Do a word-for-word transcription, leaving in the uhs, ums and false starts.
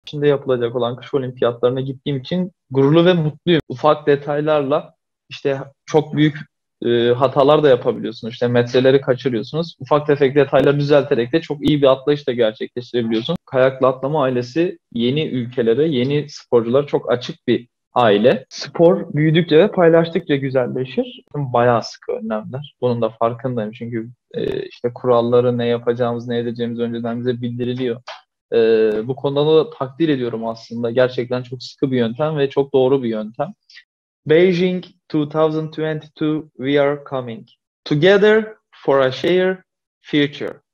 içinde yapılacak olan kış olimpiyatlarına gittiğim için gururlu ve mutluyum. Ufak detaylarla işte çok büyük e, hatalar da yapabiliyorsun. İşte metreleri kaçırıyorsunuz. Ufak tefek detayları düzelterek de çok iyi bir atlayış da gerçekleştirebiliyorsun. Kayaklı atlama ailesi yeni ülkelere, yeni sporculara çok açık bir aile. Spor büyüdükçe ve paylaştıkça güzelleşir. Bayağı sıkı önlemler. Bunun da farkındayım çünkü e, işte kuralları, ne yapacağımız, ne edeceğimiz önceden bize bildiriliyor. E, bu konuda da takdir ediyorum aslında. Gerçekten çok sıkı bir yöntem ve çok doğru bir yöntem. Beijing twenty twenty-two, we are coming together for a shared future.